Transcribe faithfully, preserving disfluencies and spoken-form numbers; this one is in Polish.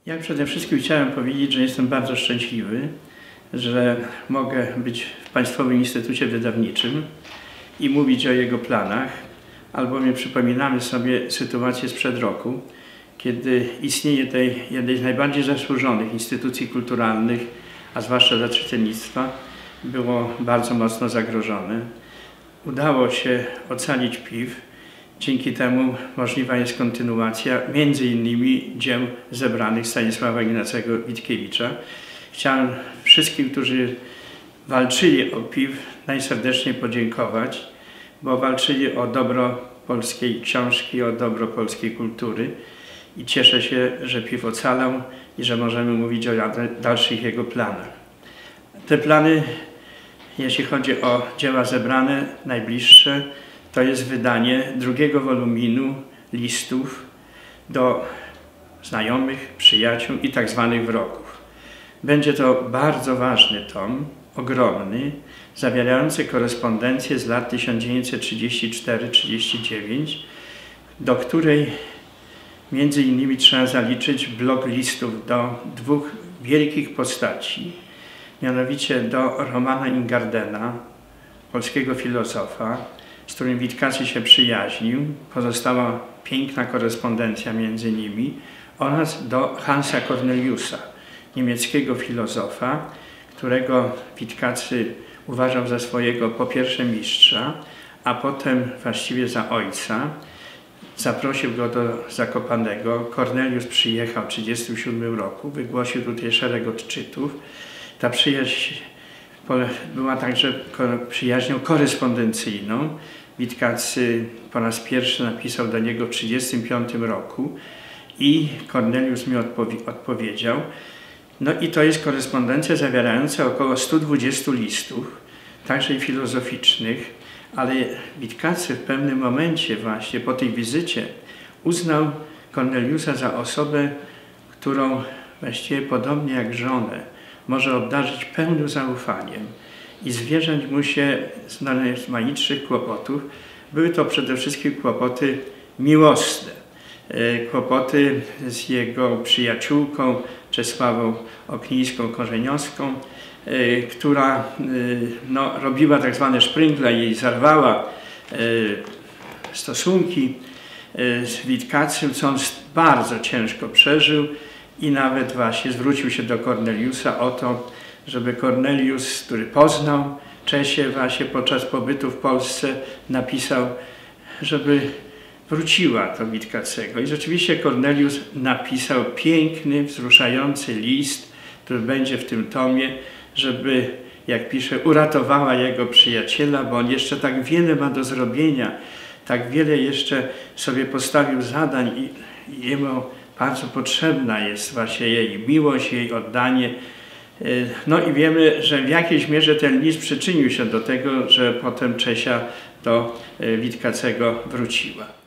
Ja przede wszystkim chciałem powiedzieć, że jestem bardzo szczęśliwy, że mogę być w Państwowym Instytucie Wydawniczym i mówić o jego planach, albowiem przypominamy sobie sytuację sprzed roku, kiedy istnienie tej jednej z najbardziej zasłużonych instytucji kulturalnych, a zwłaszcza dla czytelnictwa, było bardzo mocno zagrożone. Udało się ocalić P I W. Dzięki temu możliwa jest kontynuacja między innymi dzieł zebranych Stanisława Ignacego Witkiewicza. Chciałem wszystkim, którzy walczyli o P I W, najserdeczniej podziękować, bo walczyli o dobro polskiej książki, o dobro polskiej kultury i cieszę się, że P I W ocalał i że możemy mówić o dalszych jego planach. Te plany, jeśli chodzi o dzieła zebrane, najbliższe, to jest wydanie drugiego woluminu listów do znajomych, przyjaciół i tak zwanych wrogów. Będzie to bardzo ważny tom, ogromny, zawierający korespondencję z lat tysiąc dziewięćset trzydziesty czwarty do trzydziestego dziewiątego, do której między innymi trzeba zaliczyć blok listów do dwóch wielkich postaci, mianowicie do Romana Ingardena, polskiego filozofa, z którym Witkacy się przyjaźnił, pozostała piękna korespondencja między nimi, oraz do Hansa Corneliusa, niemieckiego filozofa, którego Witkacy uważał za swojego po pierwsze mistrza, a potem właściwie za ojca. Zaprosił go do Zakopanego. Cornelius przyjechał w tysiąc dziewięćset trzydziestym siódmym roku, wygłosił tutaj szereg odczytów. Ta przyjaźń była także przyjaźnią korespondencyjną. Witkacy po raz pierwszy napisał do niego w tysiąc dziewięćset trzydziestym piątym roku i Cornelius mi odpowie odpowiedział. No i to jest korespondencja zawierająca około stu dwudziestu listów, także i filozoficznych, ale Witkacy w pewnym momencie właśnie po tej wizycie uznał Corneliusa za osobę, którą właściwie podobnie jak żonę może obdarzyć pełnym zaufaniem i zwierzać mu się z najrozmaitszych kłopotów. Były to przede wszystkim kłopoty miłosne, kłopoty z jego przyjaciółką Czesławą Oknińską-Korzeniowską, która no, robiła tak zwane szpringle i zarwała stosunki z Witkacym, co on bardzo ciężko przeżył i nawet właśnie zwrócił się do Corneliusa o to, żeby Cornelius, który poznał Czesię właśnie podczas pobytu w Polsce, napisał, żeby wróciła do Witkacego. I rzeczywiście Cornelius napisał piękny, wzruszający list, który będzie w tym tomie, żeby, jak pisze, uratowała jego przyjaciela, bo on jeszcze tak wiele ma do zrobienia, tak wiele jeszcze sobie postawił zadań i, i jemu bardzo potrzebna jest właśnie jej miłość, jej oddanie. No i wiemy, że w jakiejś mierze ten list przyczynił się do tego, że potem Czesia do Witkacego wróciła.